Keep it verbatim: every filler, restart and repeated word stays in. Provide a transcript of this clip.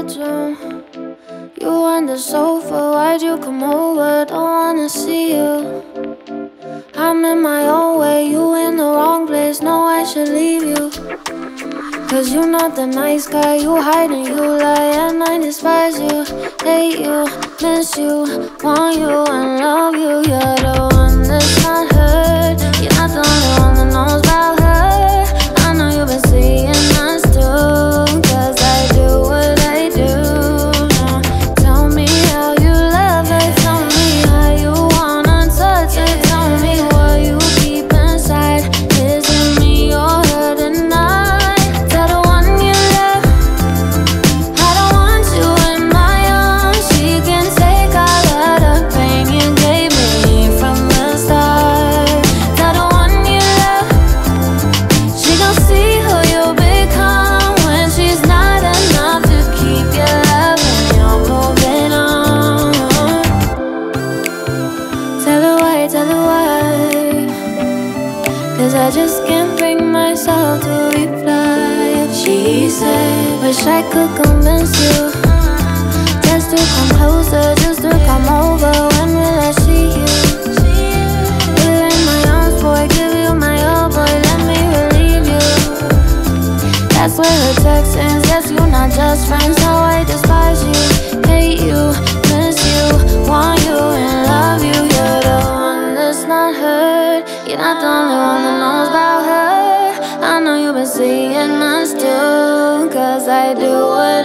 bedroom. You on the sofa, why'd you come over? Don't wanna see you. I'm in my own way, you in the wrong place. No, I should leave you. Cause you're not the nice guy, you hide and you lie. And I despise you, hate you, miss you, want you and love you. You're the one that's not hurt. You're not the only one that knows about her. I know you've been seeing us too, cause I do what I do. Now tell me how you love her, tell me how you wanna touch her. Tell me what you keep inside. Is it me or her tonight? Tell the one you love I don't want you in my arms. She can take all of the pain you gave me from the start. Tell the one you love she gon' see who you become when she's not enough to keep your love and you're moving on. Tell her why, tell her why, cause I just can't bring myself to reply. She said, wish I could convince you just to come closer, just to come over. When will I see you? You're in my arms, boy, give you my all, boy, let me relieve you. That's where her text ends, yes, you're not just friends. How I despise you, hate you, miss you, want you and love you. You're the one that's not hurt. You're not the only one that knows about her. I know you've been seeing us too, cause I do what